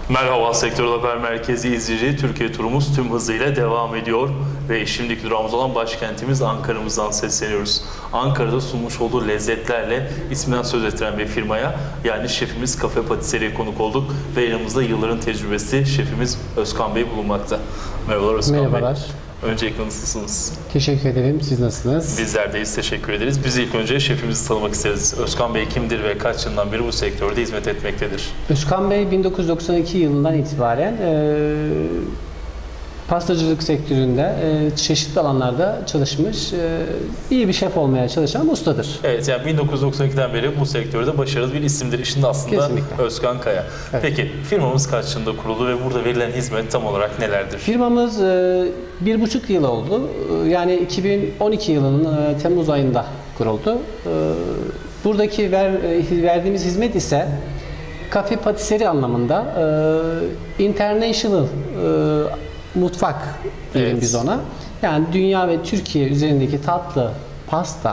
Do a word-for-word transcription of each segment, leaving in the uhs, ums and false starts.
Merhaba, Sektör Haber Merkezi izleyici. Türkiye turumuz tüm hızıyla devam ediyor ve şimdiki durağımız olan başkentimiz Ankara'mızdan sesleniyoruz. Ankara'da sunmuş olduğu lezzetlerle isminden söz ettiren bir firmaya, yani şefimiz Kafe Patisserie'ye konuk olduk ve yanımızda yılların tecrübesi şefimiz Özkan Bey bulunmakta. Merhabalar Özkan Merhabalar. Bey. Öncelikle nasılsınız? Teşekkür ederim. Siz nasılsınız? Bizler deyiz, teşekkür ederiz. Biz ilk önce şefimizi tanımak isteriz. Özkan Bey kimdir ve kaç yıldan beri bu sektörde hizmet etmektedir? Özkan Bey bin dokuz yüz doksan iki yılından itibaren e, pastacılık sektöründe e, çeşitli alanlarda çalışmış, e, iyi bir şef olmaya çalışan bir ustadır. Evet, yani bin dokuz yüz doksan ikiden beri bu sektörde başarılı bir isimdir. İşin aslında Kesinlikle. Özkan Kaya. Evet. Peki firmamız kaç yılında kuruldu ve burada verilen hizmet tam olarak nelerdir? Firmamız e, bir buçuk yıl oldu. E, yani iki bin on iki yılının e, Temmuz ayında kuruldu. E, buradaki ver, e, verdiğimiz hizmet ise kafe patisserie anlamında e, international e, mutfak diyelim Evet. biz ona. Yani dünya ve Türkiye üzerindeki tatlı, pasta,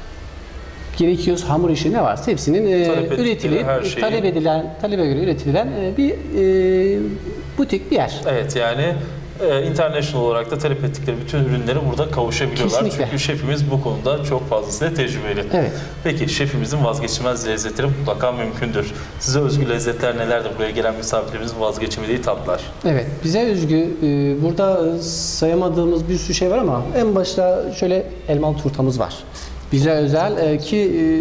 gerekiyorsa hamur işi ne varsa hepsinin e, Talep ettikleri üretilip, her şeyi- talep edilen, talebe göre üretilen e, bir e, butik bir yer. Evet, yani e, international olarak da talep ettikleri bütün ürünlere burada kavuşabiliyorlar. Kesinlikle. Çünkü şefimiz bu konuda çok fazlasıyla tecrübeli. Evet. Peki şefimizin vazgeçilmez lezzetleri mutlaka mümkündür. Size özgü lezzetler nelerdir? Buraya gelen misafirlerimizin vazgeçemediği tatlar. Evet, bize özgü e, burada e, sayamadığımız bir sürü şey var ama en başta şöyle elmalı turtamız var. Bize özel e, ki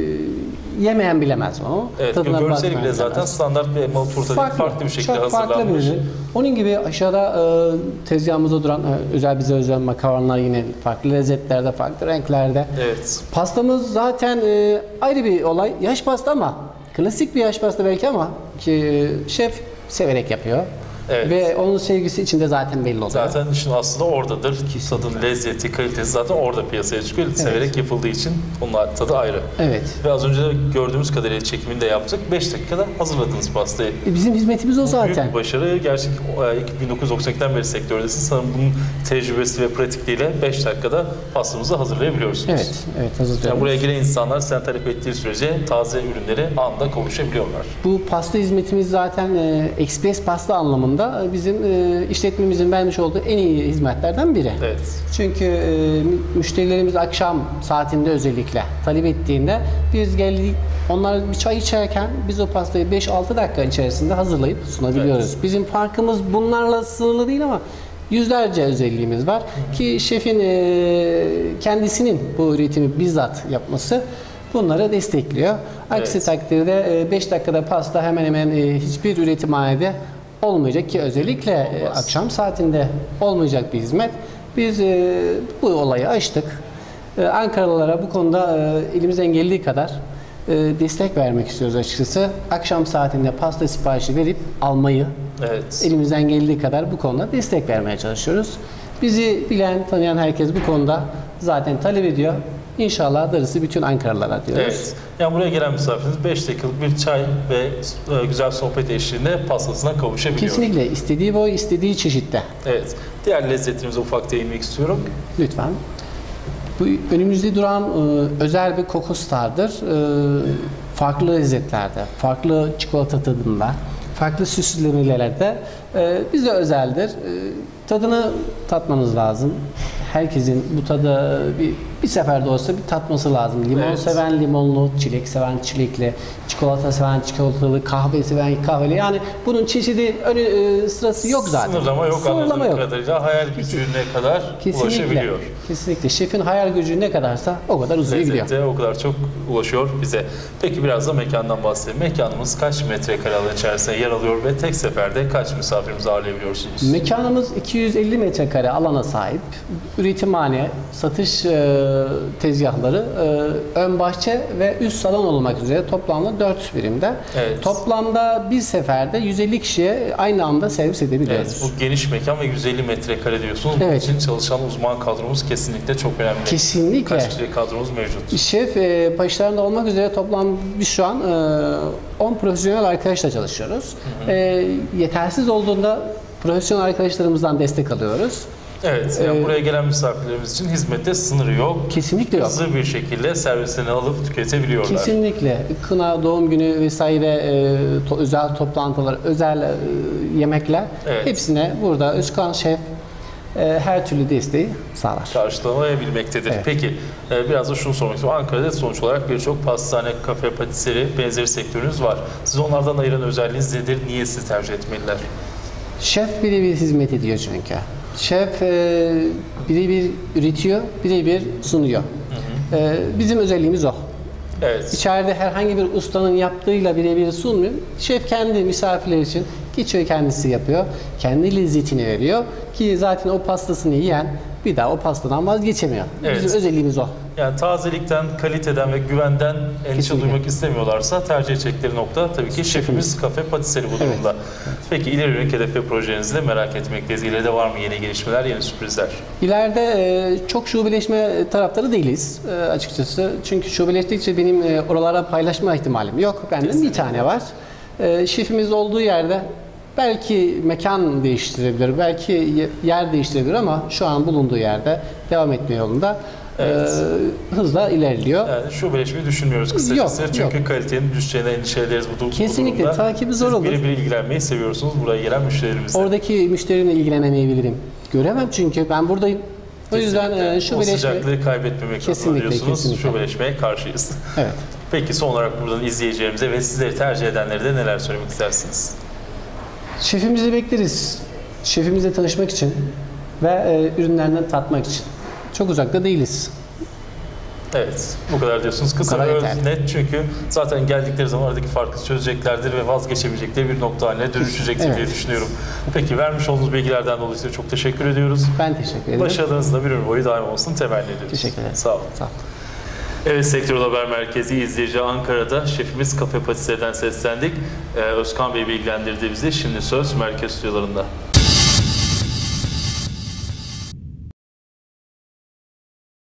e, yemeyen bilemez onu. Evet, Tadına görseli bakmayan bile zaten bilemez. standart bir elmalı turta değil, farklı bir şekilde çok farklı bir hazırlanmış. ürün. Onun gibi aşağıda e, tezgahımızda duran e, özel bize özel makarnalar yine farklı lezzetlerde, farklı renklerde. Evet. Pastamız zaten e, ayrı bir olay. Yaş pasta ama klasik bir yaş pasta belki ama ki e, şef severek yapıyor. Evet. Ve onun sevgisi içinde zaten belli oluyor. Zaten işin aslında oradadır. Tadın lezzeti, kalitesi zaten orada piyasaya çıkıyor. Severek yapıldığı için onun tadı ayrı. Evet. Ve az önce de gördüğümüz kadarıyla çekimini de yaptık. beş dakikada hazırladınız pastayı. E, Bizim hizmetimiz o Bu büyük zaten. bir başarı. Gerçek bin dokuz yüz doksan ikiden beri sektördesin. Sanırım bunun tecrübesi ve pratikliğiyle beş dakikada pastamızı hazırlayabiliyorsunuz. Evet, evet hazırlıyorum. Yani buraya gelen insanlar sen talep ettiği sürece taze ürünleri anında kavuşabiliyorlar. Bu pasta hizmetimiz zaten e, ekspres pasta anlamında e, bizim e, işletmemizin vermiş olduğu en iyi hizmetlerden biri. Evet. Çünkü e, mü- müşterilerimiz akşam saatinde özellikle talep ettiğinde biz geldik, onlar bir çay içerken biz o pastayı beş altı dakika içerisinde hazırlayıp sunabiliyoruz. Evet. Bizim farkımız bunlarla sınırlı değil ama yüzlerce özelliğimiz var ki şefin e, kendisinin bu üretimi bizzat yapması bunları destekliyor. Aksi Evet. takdirde beş dakikada pasta hemen hemen e, hiçbir üretimhanede olmayacak ki özellikle e, Olmaz. akşam saatinde olmayacak bir hizmet. Biz e, bu olayı aştık. E, Ankaralılara bu konuda e, elimizden geldiği kadar e, destek vermek istiyoruz açıkçası. Akşam saatinde pasta siparişi verip almayı Evet. elimizden geldiği kadar bu konuda destek vermeye çalışıyoruz. Bizi bilen, tanıyan herkes bu konuda zaten talep ediyor. İnşallah darısı bütün Ankaralılara diyoruz. Evet. Yani buraya gelen misafiriniz beş dakikalık bir çay ve e, güzel sohbet eşliğinde pastasına kavuşabiliyor. Kesinlikle istediği boy, istediği çeşitte. Evet. Diğer lezzetlerimize ufak değinmek istiyorum. Lütfen. Bu önümüzde duran e, özel bir Coco Star'dır. E, farklı lezzetlerde, farklı çikolata tadında, farklı süslemelerde e, bize özeldir. E, tadını tatmanız lazım. Herkesin bu tadı bir, bir seferde olsa bir tatması lazım. Limon Evet. seven limonlu, çilek seven çilekli, çikolata seven çikolatalı, kahve seven kahveli. Yani bunun çeşidi önü, e, sırası yok zaten. Sınırlama yok Sınırlama anladığım yok. kadarıyla. Hayal gücüne kadar Kesinlikle. ulaşabiliyor. Kesinlikle. Şefin hayal gücü ne kadarsa o kadar uzaya gidiyor. Lezzette o kadar çok ulaşıyor bize. Peki biraz da mekandan bahsedelim. Mekanımız kaç metrekare alan içerisinde yer alıyor ve tek seferde kaç misafirimizi ağırlayabiliyorsunuz? Mekanımız iki yüz elli metrekare alana sahip. Üretimhane, satış e, tezgahları, e, ön bahçe ve üst salon olmak üzere toplamda dört birimde. Evet. Toplamda bir seferde yüz elli kişiye aynı anda servis edebiliyoruz. Evet, bu geniş mekan ve yüz elli metrekare diyorsunuz. Bunun Evet. için çalışan uzman kadromuz kesinlikle çok önemli. Kesinlikle. Kaç kişilik kadromuz mevcut? Şef e, başlarında olmak üzere toplam biz şu an e, on profesyonel arkadaşla çalışıyoruz. E, yetersiz olduğunda profesyonel arkadaşlarımızdan destek alıyoruz. Evet, yani Ee, buraya gelen misafirlerimiz için hizmette sınırı yok. Kesinlikle yok. Hızlı bir şekilde servisini alıp tüketebiliyorlar. Kesinlikle. Kına, doğum günü vesaire e, to- özel toplantılar, özel e, yemekler Evet. hepsine burada Özkan Şef e, her türlü desteği sağlar. Karşılanabilmektedir. Evet. Peki, e, biraz da şunu sormak istiyorum. Ankara'da sonuç olarak birçok pastane, kafe, patisserie benzeri sektörünüz var. Siz onlardan ayıran özelliğiniz nedir? Niye sizi tercih etmeliler? Şef birebir hizmet ediyor çünkü. Şef e, birebir üretiyor, birebir sunuyor. E, bizim özelliğimiz o. Evet. İçeride herhangi bir ustanın yaptığıyla birebir sunmuyor. Şef kendi misafirler için geçiyor, kendisi yapıyor. Kendi lezzetini veriyor ki zaten o pastasını yiyen bir daha o pastadan vazgeçemiyor. Evet. Bizim özelliğimiz o. Yani tazelikten, kaliteden ve güvenden endişe Kesinlikle. duymak istemiyorlarsa tercih edecekleri nokta tabii ki şefimiz kafe patisserie bu Evet. durumda. Peki ileri yönelik hedef ve projenizi de merak etmekteyiz. İleride var mı yeni gelişmeler, yeni sürprizler? İleride e, çok şubeleşme taraftarı değiliz e, açıkçası. Çünkü şubeleştikçe benim e, oralara paylaşma ihtimalim yok. Bende bir Kesinlikle. tane var. E, şefimiz olduğu yerde belki mekan değiştirebilir, belki ye- yer değiştirebilir ama şu an bulunduğu yerde devam etme yolunda Evet. e, hızla ilerliyor. Yani şubeleşmeyi düşünmüyoruz kısacası. Yok, Çünkü yok. kalitenin düşeceğine endişe ederiz bu, du- bu Kesinlikle, durumda. takibi zor Siz olur. birebir ilgilenmeyi seviyorsunuz buraya gelen müşterilerimizle. Oradaki müşteriyle ilgilenemeyebilirim. Göremem çünkü ben buradayım. O yüzden Kesinlikle. e, o şubeleşme... sıcaklığı kaybetmemek adına Kesinlikle, diyorsunuz. kesinlikle. Şubeleşmeye karşıyız. Evet. Peki son olarak buradan izleyicilerimize ve sizleri tercih edenlere de neler söylemek istersiniz? Şefimizi bekleriz. Şefimizle tanışmak için ve e, ürünlerinden tatmak için. Çok uzakta değiliz. Evet, bu kadar diyorsunuz. Kısa kadar ve yeterli. öz, net çünkü zaten geldikleri zaman aradaki farkı çözeceklerdir ve vazgeçebilecekleri bir nokta haline dönüşecektir Evet. diye düşünüyorum. Peki vermiş olduğunuz bilgilerden dolayı size çok teşekkür ediyoruz. Ben teşekkür ederim. Başarılarınız da bir ömür boyu daim olsun temenni ediyoruz. Teşekkür ederim. Sağ olun. Sağ olun. Evet, Sektör Haber Merkezi izleyici Ankara'da şefimiz Kafe Patisserie'den seslendik. Ee, Özkan Bey bilgilendirdi bizi. Şimdi söz merkez stüdyolarında.